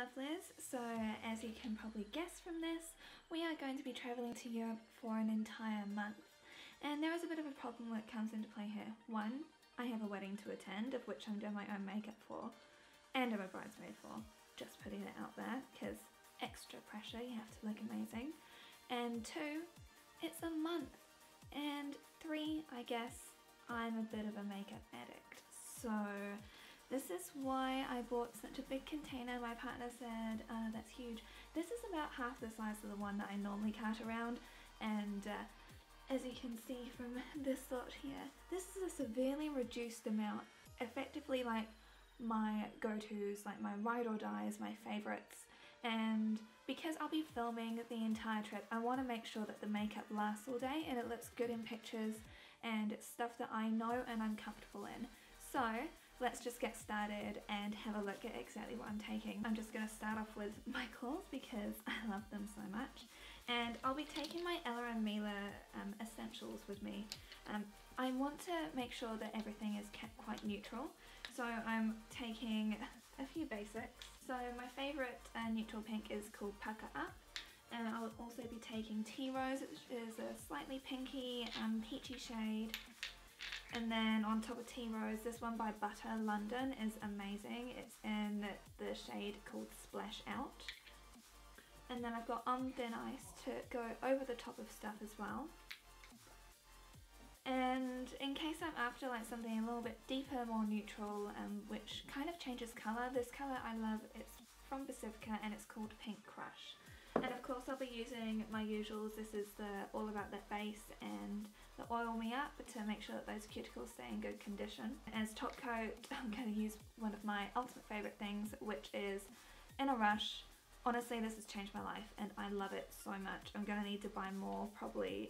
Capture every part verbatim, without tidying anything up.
lovelies, so as you can probably guess from this, we are going to be travelling to Europe for an entire month. And there is a bit of a problem that comes into play here. One, I have a wedding to attend, of which I'm doing my own makeup for, and I'm a bridesmaid for. Just putting it out there, because extra pressure, you have to look amazing. And two, it's a month. And three, I guess, I'm a bit of a makeup addict. So this is why I bought such a big container. My partner said, uh, that's huge. This is about half the size of the one that I normally cart around, and uh, as you can see from this lot here, this is a severely reduced amount, effectively like my go-tos, like my ride or dies, my favourites. And because I'll be filming the entire trip, I want to make sure that the makeup lasts all day and it looks good in pictures and it's stuff that I know and I'm comfortable in. So let's just get started and have a look at exactly what I'm taking. I'm just going to start off with my claws because I love them so much. And I'll be taking my Ella and Miele um, essentials with me. Um, I want to make sure that everything is kept quite neutral. So I'm taking a few basics. So my favourite uh, neutral pink is called Pucker Up. And I'll also be taking Tea Rose, which is a slightly pinky, um, peachy shade. And then on top of Tea Rose, this one by Butter London is amazing. It's in the shade called Splash Out. And then I've got On Thin Ice to go over the top of stuff as well. And in case I'm after like something a little bit deeper, more neutral, um, which kind of changes colour, this colour I love, it's from Pacifica and it's called Pink Crush. And of course I'll be using my usuals. This is the All About That base and the Oil Me Up to make sure that those cuticles stay in good condition. As top coat, I'm going to use one of my ultimate favourite things, which is In a Rush. Honestly, this has changed my life and I love it so much. I'm going to need to buy more probably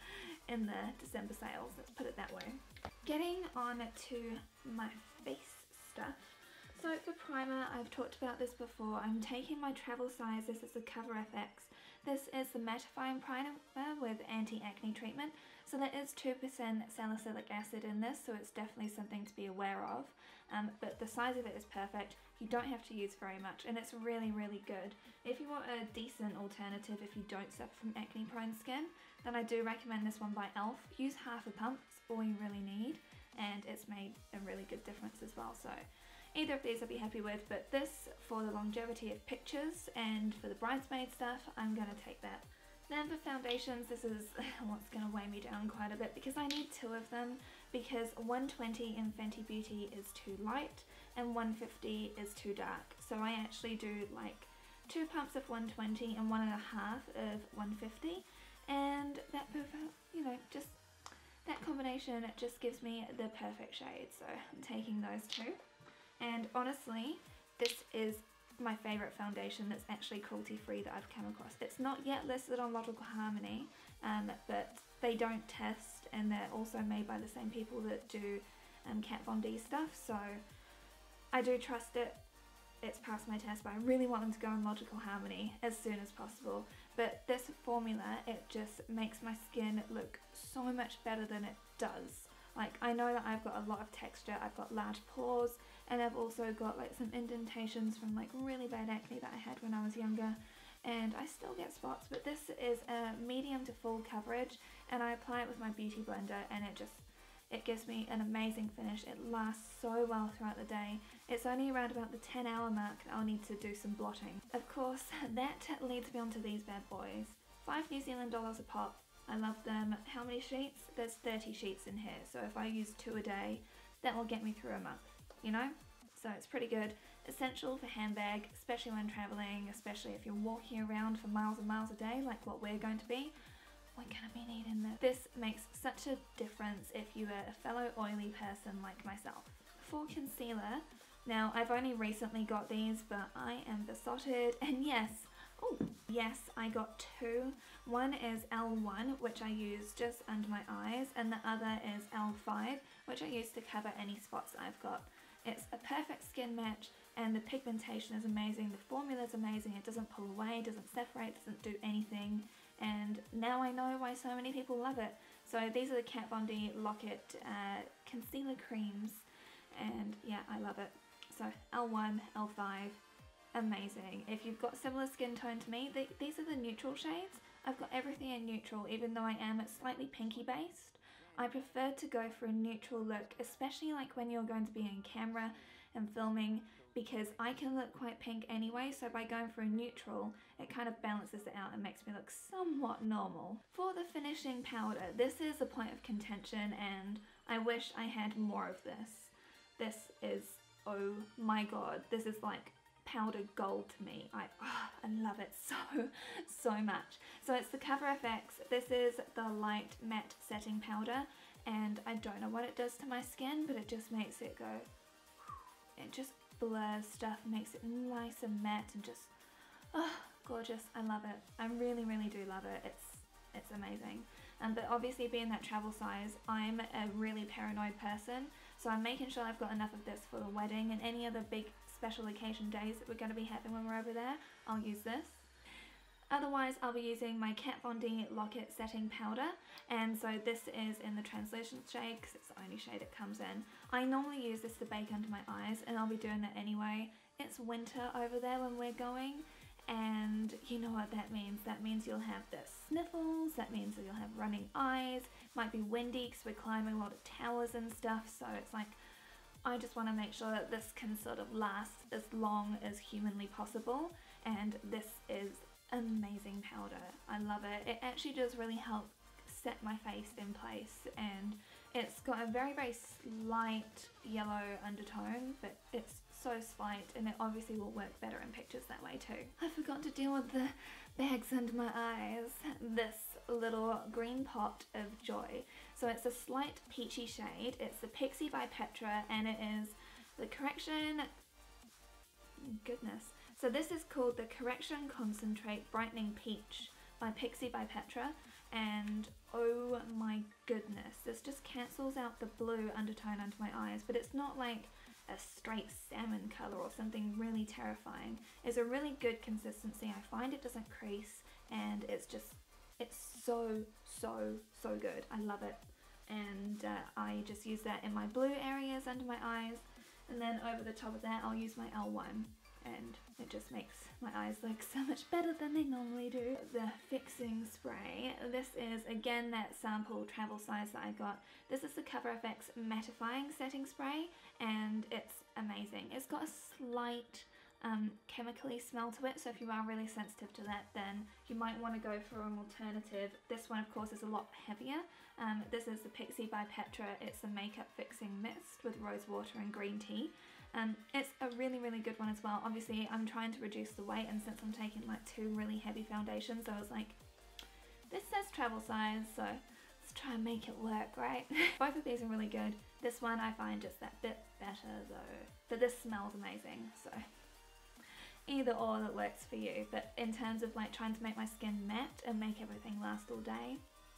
in the December sales, let's put it that way. Getting on to my face stuff. So for primer, I've talked about this before, I'm taking my travel size. This is the Cover F X. This is the mattifying primer with anti-acne treatment. So there is two percent salicylic acid in this, so it's definitely something to be aware of. Um, but the size of it is perfect. You don't have to use very much and it's really, really good. If you want a decent alternative if you don't suffer from acne prone skin, then I do recommend this one by e l f. Use half a pump, it's all you really need, and it's made a really good difference as well. So either of these I'll be happy with, but this for the longevity of pictures and for the bridesmaid stuff, I'm going to take that. Then for foundations, this is what's going to weigh me down quite a bit because I need two of them, because one twenty in Fenty Beauty is too light and one fifty is too dark. So I actually do like two pumps of one twenty and one and a half of one fifty, and that perfect, you know, just that combination just gives me the perfect shade. So I'm taking those two. And honestly, this is my favourite foundation that's actually cruelty free that I've come across. It's not yet listed on Logical Harmony, um, but they don't test and they're also made by the same people that do um, Kat Von D stuff, so I do trust it. It's passed my test, but I really want them to go on Logical Harmony as soon as possible. But this formula, it just makes my skin look so much better than it does. Like, I know that I've got a lot of texture, I've got large pores, and I've also got like some indentations from like really bad acne that I had when I was younger, and I still get spots, but this is a medium to full coverage, and I apply it with my beauty blender and it just, it gives me an amazing finish. It lasts so well throughout the day. It's only around about the ten hour mark that I'll need to do some blotting. Of course, that leads me on to these bad boys. Five New Zealand dollars a pop. I love them. How many sheets? There's thirty sheets in here, so if I use two a day, that will get me through a month, you know? So it's pretty good. Essential for handbag, especially when traveling, especially if you're walking around for miles and miles a day like what we're going to be. We're gonna be needing this. This makes such a difference if you are a fellow oily person like myself. For concealer, now I've only recently got these, but I am besotted, and yes, oh yes, I got two. One is L one, which I use just under my eyes, and the other is L five, which I use to cover any spots that I've got. It's a perfect skin match and the pigmentation is amazing, the formula is amazing, it doesn't pull away, doesn't separate, doesn't do anything, and now I know why so many people love it. So these are the Kat Von D Lock-It uh, concealer creams, and yeah, I love it. So L one, L five, amazing. If you've got similar skin tone to me, they, these are the neutral shades. I've got everything in neutral, even though I am slightly pinky based. I prefer to go for a neutral look, especially like when you're going to be in camera and filming, because I can look quite pink anyway, so by going for a neutral, it kind of balances it out and makes me look somewhat normal. For the finishing powder, this is a point of contention and I wish I had more of this. This is, oh my god, this is like powdered gold to me. I, oh, I love it so, so much. So it's the Cover F X. This is the light matte setting powder and I don't know what it does to my skin, but it just makes it go, it just blurs stuff, makes it nice and matte and just, oh, gorgeous. I love it. I really, really do love it. It's, it's amazing. Um, but obviously being that travel size, I'm a really paranoid person, so I'm making sure I've got enough of this for the wedding and any other big special occasion days that we're going to be having when we're over there. I'll use this. Otherwise, I'll be using my Kat Von D Lock-It Setting Powder, and so this is in the translucent shade because it's the only shade it comes in. I normally use this to bake under my eyes, and I'll be doing that anyway. It's winter over there when we're going, and you know what that means. That means you'll have the sniffles, that means that you'll have running eyes, might be windy because we're climbing a lot of towers and stuff, so it's like, I just want to make sure that this can sort of last as long as humanly possible, and this is amazing powder. I love it. It actually does really help set my face in place, and it's got a very very slight yellow undertone, but it's so slight and it obviously will work better in pictures that way too. I forgot to deal with the bags under my eyes. This little green pot of joy. So it's a slight peachy shade. It's the Pixi by Petra and it is the Correction, goodness. So this is called the Correction Concentrate Brightening Peach by Pixi by Petra, and oh my goodness, this just cancels out the blue undertone under my eyes, but it's not like a straight salmon colour or something really terrifying. It's a really good consistency. I find it doesn't crease and it's just, it's so, so, so good. I love it. And uh, I just use that in my blue areas under my eyes, and then over the top of that I'll use my L one. And it just makes my eyes look so much better than they normally do. The fixing spray. This is again that sample travel size that I got. This is the Cover F X mattifying setting spray and it's amazing. It's got a slight um, chemically smell to it, so if you are really sensitive to that, then you might want to go for an alternative. This one of course is a lot heavier. Um, this is the Pixi by Petra. It's a makeup fixing mist with rose water and green tea. Um, it's a really really good one as well. Obviously I'm trying to reduce the weight, and since I'm taking like two really heavy foundations, I was like, this says travel size, so let's try and make it work, right? Both of these are really good. This one I find just that bit better though, but this smells amazing, so either or that works for you. But in terms of like trying to make my skin matte and make everything last all day,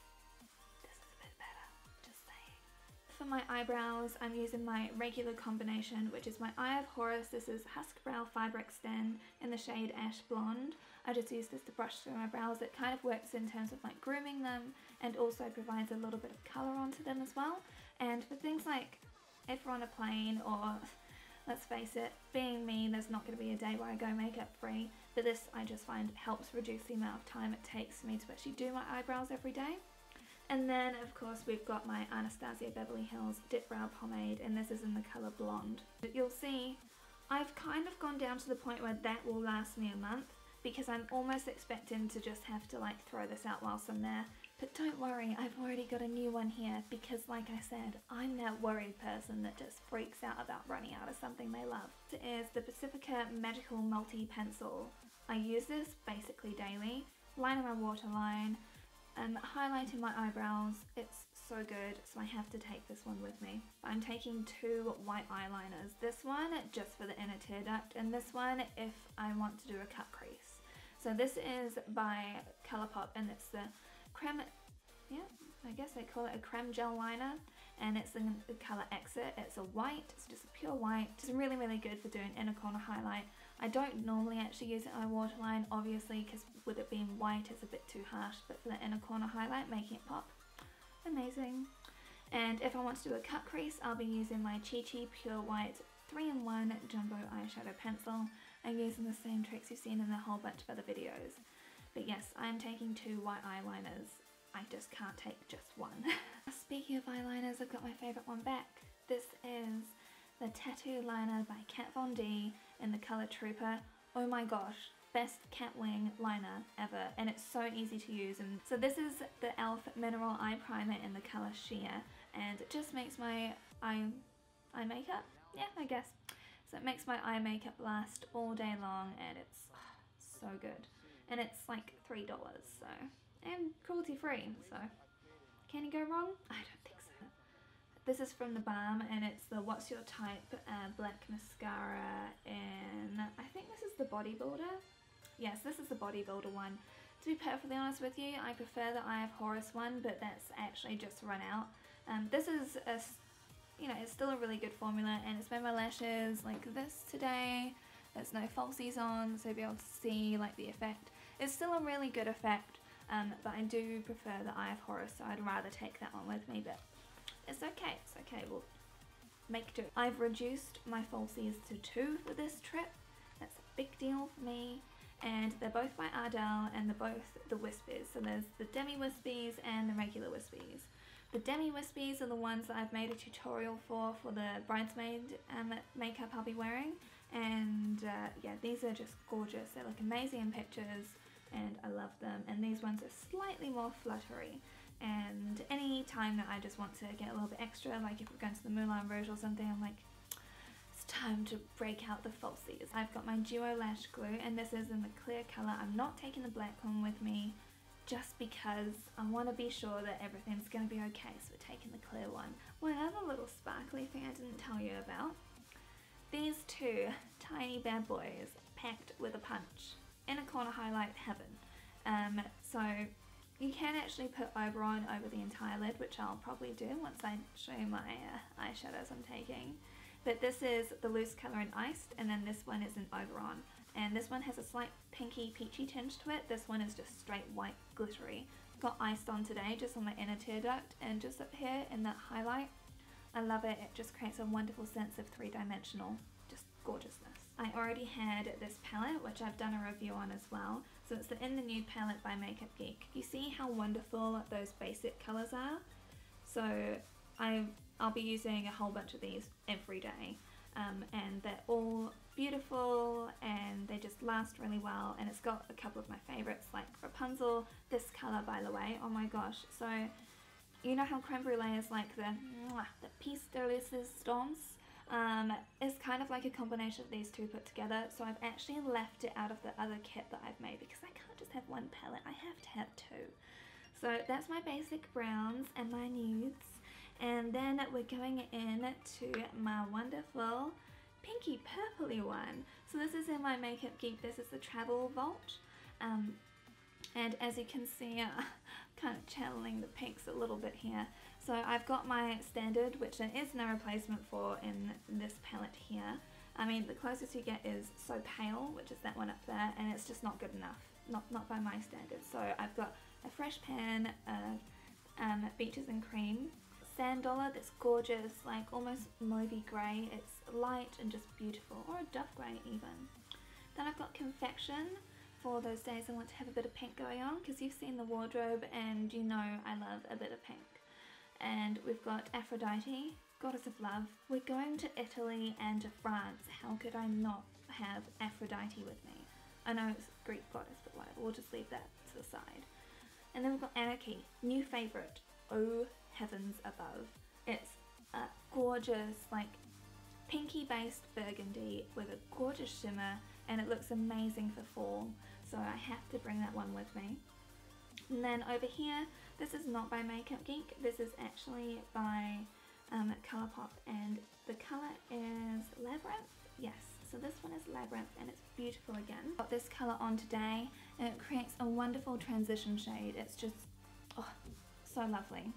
for my eyebrows, I'm using my regular combination, which is my Eye of Horus. This is Husk Brow Fibre Extend in the shade Ash Blonde. I just use this to brush through my brows. It kind of works in terms of like grooming them and also provides a little bit of colour onto them as well. And for things like if we're on a plane or, let's face it, being me, there's not going to be a day where I go makeup free, but this I just find helps reduce the amount of time it takes for me to actually do my eyebrows every day. And then of course we've got my Anastasia Beverly Hills Dip Brow Pomade, and this is in the colour Blonde. You'll see I've kind of gone down to the point where that will last me a month, because I'm almost expecting to just have to like throw this out whilst I'm there. But don't worry, I've already got a new one here, because like I said, I'm that worried person that just freaks out about running out of something they love. This is the Pacifica Magical Multi Pencil. I use this basically daily, lining my waterline, Um, highlighting my eyebrows. It's so good, so I have to take this one with me. I'm taking two white eyeliners. This one just for the inner tear duct, and this one if I want to do a cut crease. So this is by Colourpop, and it's the creme, yeah, I guess they call it a creme gel liner, and it's in the colour Exit. It's a white, it's just a pure white. It's really really good for doing inner corner highlight. I don't normally actually use it on a waterline, obviously, because with it being white it's a bit too harsh, but for the inner corner highlight, making it pop, amazing. And if I want to do a cut crease, I'll be using my Chi Chi Pure White three in one Jumbo Eyeshadow Pencil, and using the same tricks you've seen in a whole bunch of other videos. But yes, I'm taking two white eyeliners. I just can't take just one. Speaking of eyeliners, I've got my favourite one back. This is the Tattoo Liner by Kat Von D in the colour Trooper. Oh my gosh, best cat wing liner ever, and it's so easy to use. And so this is the e l f Mineral Eye Primer in the colour Sheer, and it just makes my eye, eye makeup, yeah, I guess. So it makes my eye makeup last all day long, and it's oh, so good. And it's like three dollars, so, and cruelty free, so can you go wrong? I don't think so. This is from the Balm, and it's the What's Your Type uh, black mascara, and I think this is the Bodybuilder. Yes, this is the Bodybuilder one. To be perfectly honest with you, I prefer the Eye of Horus one, but that's actually just run out. Um, this is a, you know, it's still a really good formula, and it's made my lashes like this today. There's no falsies on, so you'll be able to see like the effect. It's still a really good effect, um, but I do prefer the Eye of Horus, so I'd rather take that one with me, but it's okay, it's okay, we'll make do. I've reduced my falsies to two for this trip. That's a big deal for me. And they're both by Ardell, and they're both the Wispies. So there's the Demi Wispies and the regular Wispies. The Demi Wispies are the ones that I've made a tutorial for for the bridesmaid um, makeup I'll be wearing. And uh, yeah, these are just gorgeous. They look amazing in pictures, and I love them. And these ones are slightly more fluttery. And any time that I just want to get a little bit extra, like if we're going to the Moulin Rouge or something, I'm like, time to break out the falsies. I've got my Duo Lash Glue, and this is in the clear colour. I'm not taking the black one with me just because I want to be sure that everything's going to be okay, so we're taking the clear one. One other little sparkly thing I didn't tell you about. These two tiny bad boys packed with a punch. Inner corner highlight heaven. Um, so you can actually put Oberon over the entire lid, which I'll probably do once I show you my uh, eyeshadows I'm taking. But this is the loose colour in Iced, and then this one is in Oberon. And this one has a slight pinky peachy tinge to it. This one is just straight white glittery. Got Iced on today, just on my inner tear duct, and just up here in that highlight. I love it. It just creates a wonderful sense of three-dimensional, just gorgeousness. I already had this palette, which I've done a review on as well. So it's the In the Nude palette by Makeup Geek. You see how wonderful those basic colours are? So I I'll be using a whole bunch of these every day, um, and they're all beautiful and they just last really well. And it's got a couple of my favourites like Rapunzel, this colour by the way, oh my gosh. So you know how creme brulee is like the, the piece de resistance? Um, it's kind of like a combination of these two put together, so I've actually left it out of the other kit that I've made because I can't just have one palette, I have to have two. So that's my basic browns and my nudes. And then we're going in to my wonderful pinky purpley one. So this is in my Makeup Geek, this is the Travel Vault. Um, and as you can see, uh, kind of channeling the pinks a little bit here. So I've got my standard, which there is no replacement for in this palette here. I mean, the closest you get is So Pale, which is that one up there, and it's just not good enough. Not, not by my standards. So I've got a Fresh Pan of um, Beaches and Cream. Sand Dollar, that's gorgeous, like almost mauvey grey. It's light and just beautiful, or a dove grey even. Then I've got Confection for those days I want to have a bit of pink going on, because you've seen the wardrobe and you know I love a bit of pink. And we've got Aphrodite, Goddess of Love. We're going to Italy and to France. How could I not have Aphrodite with me? I know it's Greek goddess, but whatever, we'll just leave that to the side. And then we've got Anarchy, new favourite, Oh Heavens Above. It's a gorgeous, like, pinky based burgundy with a gorgeous shimmer, and it looks amazing for fall, so I have to bring that one with me. And then over here, this is not by Makeup Geek, this is actually by um, Colourpop, and the colour is Labyrinth. Yes, so this one is Labyrinth, and it's beautiful again. Got this colour on today, and it creates a wonderful transition shade. It's just, oh, so lovely.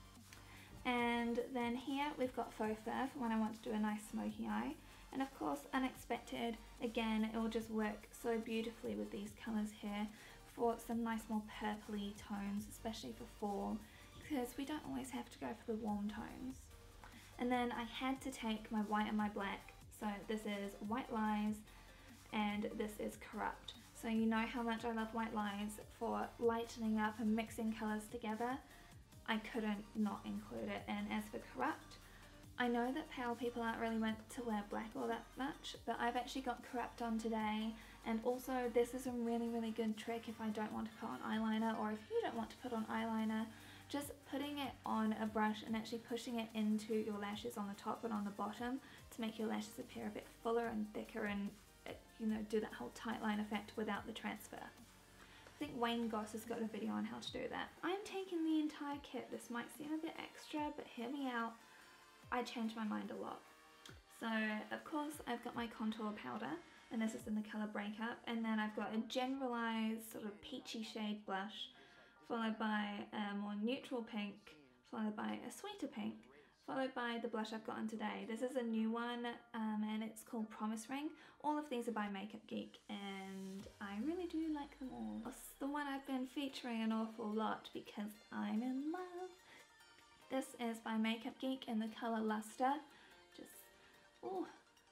And then here we've got Faux Fur for when I want to do a nice smoky eye. And of course Unexpected, again it will just work so beautifully with these colours here for some nice more purpley tones, especially for fall, because we don't always have to go for the warm tones. And then I had to take my white and my black, so this is White Lies, and this is Corrupt. So you know how much I love White Lies for lightening up and mixing colours together. I couldn't not include it. And as for Corrupt, I know that pale people aren't really meant to wear black all that much, but I've actually got Corrupt on today. And also this is a really really good trick if I don't want to put on eyeliner, or if you don't want to put on eyeliner. Just putting it on a brush and actually pushing it into your lashes on the top and on the bottom to make your lashes appear a bit fuller and thicker, and you know, do that whole tight line effect without the transfer. I think Wayne Goss has got a video on how to do that. I'm taking the entire kit. This might seem a bit extra, but hear me out. I change my mind a lot. So of course I've got my contour powder, and this is in the colour Breakup, and then I've got a generalised sort of peachy shade blush, followed by a more neutral pink, followed by a sweeter pink, followed by the blush I've got on today. This is a new one, um, and it's called Promise Ring. All of these are by Makeup Geek, and I really do like them all. It's the one I've been featuring an awful lot because I'm in love. This is by Makeup Geek in the colour Luster. Just, ooh,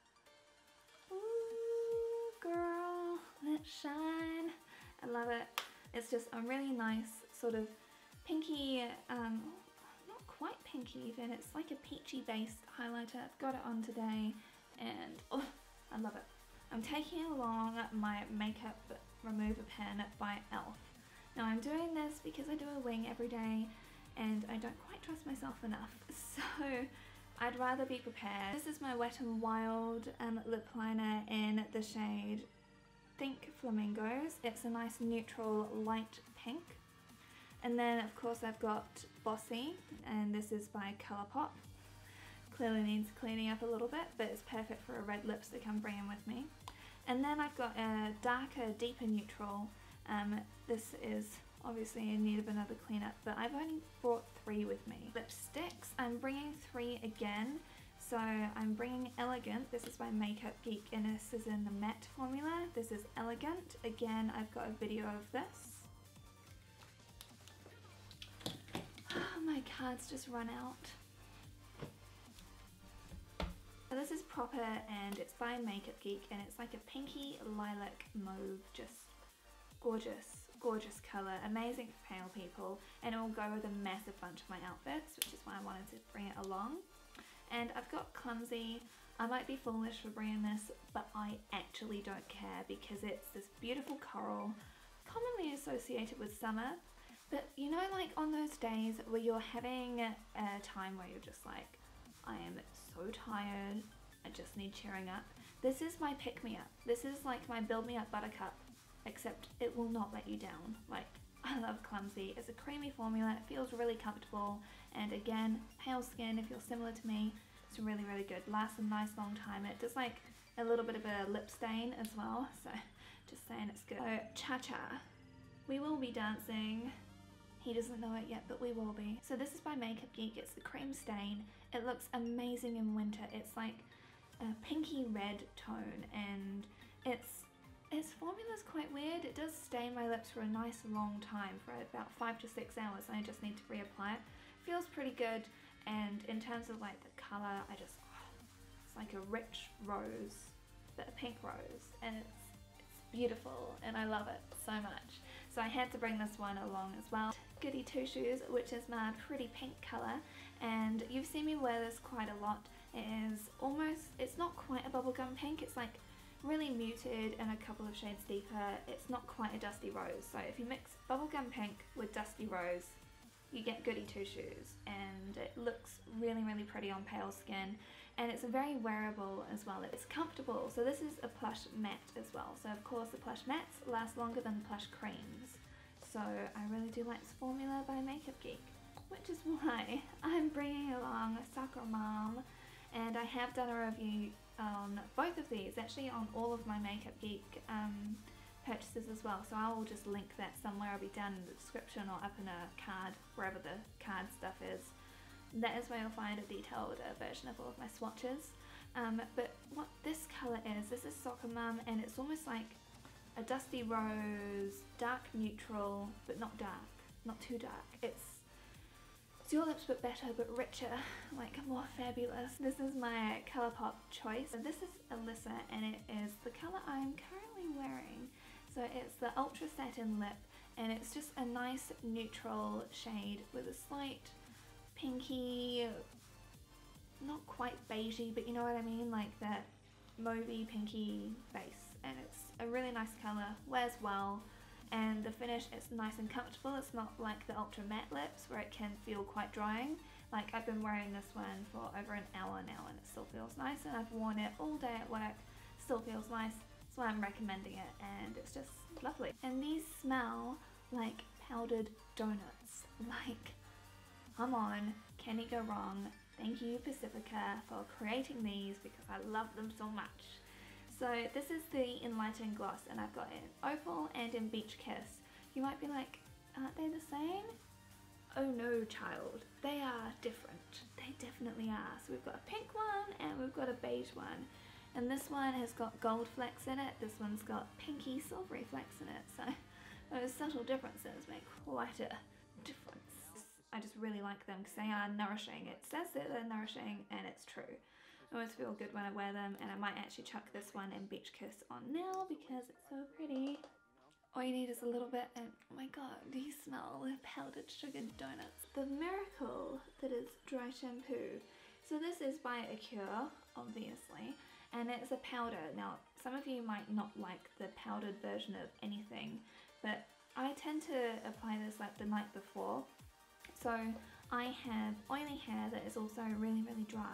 ooh, girl, let's shine. I love it. It's just a really nice sort of pinky, um, not quite pinky even, it's like a peachy based highlighter. I've got it on today, and oh, I love it. I'm taking along my makeup remover pen by e l f. Now I'm doing this because I do a wing every day and I don't quite trust myself enough, so I'd rather be prepared. This is my Wet n Wild um, lip liner in the shade Think Flamingos. It's a nice neutral light pink. And then of course I've got Bossy, and this is by Colourpop. Clearly needs cleaning up a little bit, but it's perfect for a red lipstick I'm bringing with me. And then I've got a darker, deeper neutral. Um, this is obviously in need of another cleanup, but I've only brought three with me. Lipsticks, I'm bringing three again. So I'm bringing Elegant. This is by Makeup Geek, and this is in the matte formula. This is Elegant. Again, I've got a video of this. Oh, my cards just run out. So this is Proper, and it's by Makeup Geek, and it's like a pinky lilac mauve, just gorgeous, gorgeous colour, amazing for pale people, and it will go with a massive bunch of my outfits, which is why I wanted to bring it along. And I've got Clumsy. I might be foolish for bringing this, but I actually don't care because it's this beautiful coral, commonly associated with summer. But you know, like on those days where you're having a time where you're just like, I am so tired, I just need cheering up. This is my pick-me-up. This is like my build-me-up buttercup, except it will not let you down. Like, I love Clumsy. It's a creamy formula, it feels really comfortable, and again, pale skin, if you're similar to me, it's really, really good. Lasts a nice long time. It does like a little bit of a lip stain as well, so just saying it's good. So, Cha Cha. We will be dancing. He doesn't know it yet, but we will be. So this is by Makeup Geek. It's the cream stain. It looks amazing in winter. It's like a pinky red tone, and it's its formula's quite weird. It does stain my lips for a nice long time, for about five to six hours. I just need to reapply it. Feels pretty good, and in terms of like the colour, I just, oh, it's like a rich rose, but a pink rose, and it's it's beautiful, and I love it so much. So I had to bring this one along as well. Goody Two Shoes, which is my pretty pink colour, and you've seen me wear this quite a lot. It is almost, it's not quite a bubblegum pink, it's like really muted and a couple of shades deeper. It's not quite a dusty rose. So if you mix bubblegum pink with dusty rose, you get Goody Two Shoes, and it looks really, really pretty on pale skin, and it's very wearable as well. It's comfortable. So this is a plush matte as well. So of course the plush mattes last longer than plush creams. So I really do like this formula by Makeup Geek, which is why I'm bringing along Sakura Mom, and I have done a review on both of these, actually on all of my Makeup Geek um, purchases as well, so I will just link that somewhere. I'll be down in the description or up in a card, wherever the card stuff is. That is where you'll find a detailed uh, version of all of my swatches. Um, but what this colour is, this is Sakura Mom, and it's almost like a dusty rose, dark neutral, but not dark, not too dark. It's It's your lips but better, but richer, like more fabulous. This is my Colourpop choice. This is Alyssa and it is the colour I'm currently wearing. So it's the Ultra Satin Lip and it's just a nice neutral shade with a slight pinky, not quite beigey, but you know what I mean, like that mauvey pinky base. And it's a really nice colour, wears well. And the finish is nice and comfortable. It's not like the Ultra Matte Lips where it can feel quite drying. Like I've been wearing this one for over an hour now and it still feels nice, and I've worn it all day at work, still feels nice. That's why I'm recommending it, and it's just lovely. And these smell like powdered donuts. Like, come on, can it go wrong? Thank you Pacifica for creating these because I love them so much. So this is the Enlighten Gloss and I've got it in Opal and in Beach Kiss. You might be like, aren't they the same? Oh no, child, they are different. They definitely are. So we've got a pink one and we've got a beige one. And this one has got gold flecks in it. This one's got pinky silvery flecks in it. So those subtle differences make quite a difference. I just really like them because they are nourishing. It says that they're nourishing and it's true. I always feel good when I wear them, and I might actually chuck this one in Beach Kiss on now because it's so pretty. All you need is a little bit and oh my god, do you smell the powdered sugar donuts? The Miracle that is dry shampoo. So this is by Acure, obviously, and it's a powder. Now some of you might not like the powdered version of anything, but I tend to apply this like the night before. So I have oily hair that is also really really dry,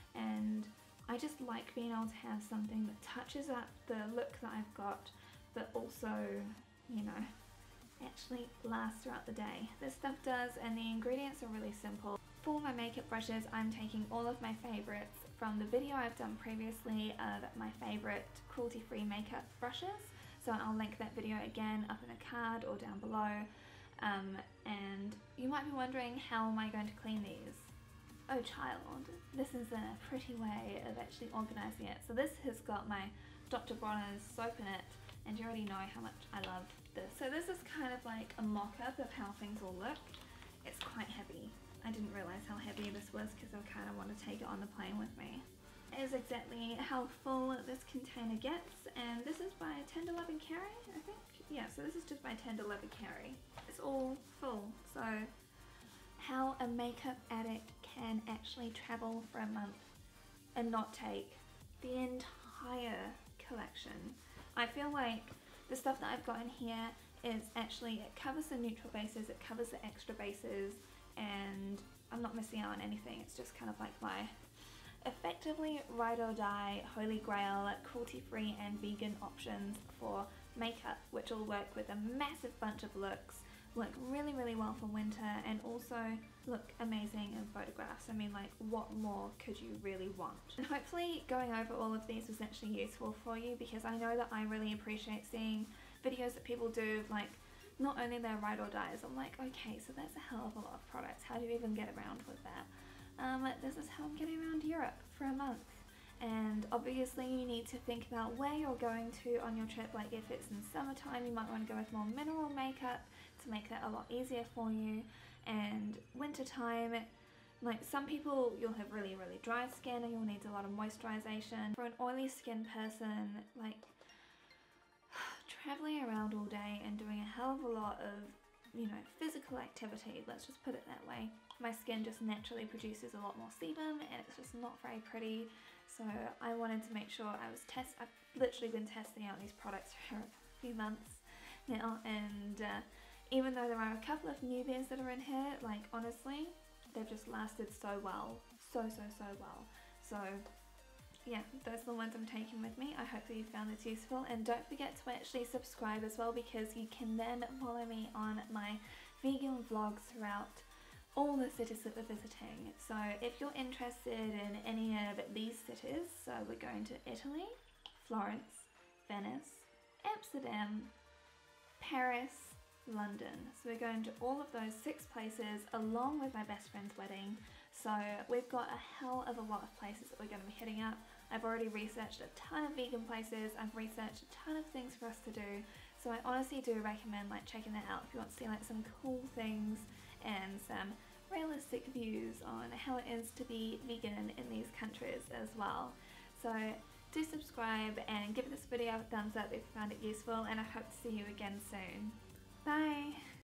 and I just like being able to have something that touches up the look that I've got, but also, you know, actually lasts throughout the day. This stuff does, and the ingredients are really simple. For my makeup brushes, I'm taking all of my favorites from the video I've done previously of my favorite cruelty-free makeup brushes. So I'll link that video again up in a card or down below. Um, and you might be wondering, how am I going to clean these? Oh child, this is a pretty way of actually organising it. So this has got my Doctor Bronner's soap in it, and you already know how much I love this. So this is kind of like a mock-up of how things will look. It's quite heavy. I didn't realise how heavy this was because I kind of want to take it on the plane with me. It is exactly how full this container gets, and this is by Tender Loving Carry, I think. Yeah, so this is just by Tender Loving Carry. It's all full, so how a makeup addict can actually travel for a month and not take the entire collection. I feel like the stuff that I've got in here is actually, it covers the neutral bases, it covers the extra bases, and I'm not missing out on anything. It's just kind of like my effectively ride or die holy grail cruelty-free and vegan options for makeup, which will work with a massive bunch of looks, look really really well for winter, and also look amazing in photographs. I mean, like, what more could you really want? And hopefully going over all of these was actually useful for you, because I know that I really appreciate seeing videos that people do of, like, not only their ride or dies. I'm like, okay, so that's a hell of a lot of products. How do you even get around with that? Um, this is how I'm getting around Europe for a month. And obviously you need to think about where you're going to on your trip. Like, if it's in summertime, you might want to go with more mineral makeup to make that a lot easier for you. And wintertime, like, some people, you'll have really really dry skin and you'll need a lot of moisturization. For an oily skin person, like, traveling around all day and doing a hell of a lot of, you know, physical activity, let's just put it that way, my skin just naturally produces a lot more sebum and it's just not very pretty. So I wanted to make sure I was test I've literally been testing out these products for a few months now, and uh, even though there are a couple of newbies that are in here, like, honestly, they've just lasted so well, so so so well. So yeah, those are the ones I'm taking with me. I hope that you found this useful, and don't forget to actually subscribe as well, because you can then follow me on my vegan vlogs throughout all the cities that we're visiting. So if you're interested in any of these cities, so we're going to Italy, Florence, Venice, Amsterdam, Paris, London. So we're going to all of those six places along with my best friend's wedding. So we've got a hell of a lot of places that we're going to be hitting up. I've already researched a ton of vegan places, I've researched a ton of things for us to do, so I honestly do recommend, like, checking that out if you want to see, like, some cool things and some realistic views on how it is to be vegan in these countries as well. So do subscribe and give this video a thumbs up if you found it useful, and I hope to see you again soon. Bye!